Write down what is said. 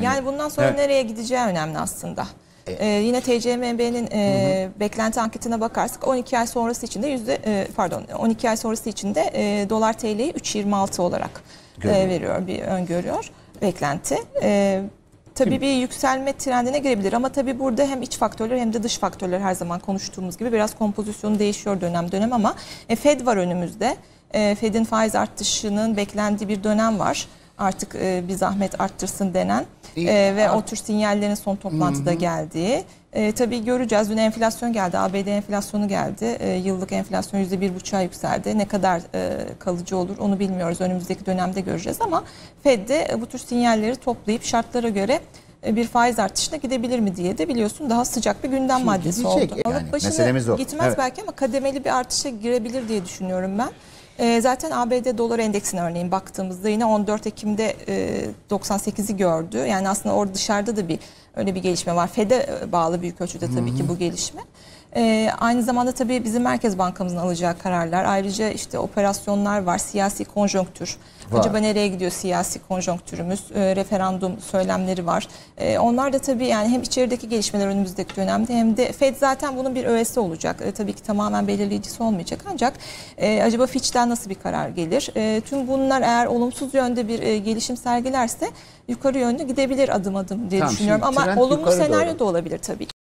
Yani bundan sonra nereye gideceği önemli aslında. Yine TCMB'nin beklenti anketine bakarsak 12 ay sonrası için de 12 ay sonrası için de dolar TL'yi 3.26 olarak veriyor, bir öngörüyor beklenti. Tabii bir yükselme trendine girebilir ama tabii burada hem iç faktörler hem de dış faktörler, her zaman konuştuğumuz gibi biraz kompozisyonu değişiyor dönem dönem ama Fed var önümüzde. Fed'in faiz artışının beklendiği bir dönem var. Artık bir zahmet arttırsın denen ve o tür sinyallerin son toplantıda geldiği. Tabii göreceğiz. Dün enflasyon geldi. ABD enflasyonu geldi. Yıllık enflasyon %1,5'a yükseldi. Ne kadar kalıcı olur onu bilmiyoruz. Önümüzdeki dönemde göreceğiz ama Fed de bu tür sinyalleri toplayıp şartlara göre bir faiz artışına gidebilir mi diye de biliyorsun daha sıcak bir gündem maddesi oldu. Yani, Alıp başına gitmez belki ama kademeli bir artışa girebilir diye düşünüyorum ben. Zaten ABD dolar endeksine örneğin baktığımızda yine 14 Ekim'de 98'i gördü. Yani aslında orada dışarıda da öyle bir gelişme var. Fed'e bağlı büyük ölçüde tabii ki bu gelişme. Aynı zamanda tabii bizim Merkez Bankamızın alacağı kararlar, ayrıca işte operasyonlar var, siyasi konjonktür. Acaba nereye gidiyor siyasi konjonktürümüz, referandum söylemleri var. Onlar da tabii yani hem içerideki gelişmeler önümüzdeki dönemde hem de Fed zaten bunun bir öğesi olacak. Tabii ki tamamen belirleyicisi olmayacak ancak acaba Fitch'ten nasıl bir karar gelir? Tüm bunlar eğer olumsuz yönde bir gelişim sergilerse yukarı yönde gidebilir adım adım diye düşünüyorum. Ama olumlu senaryo da olabilir tabii.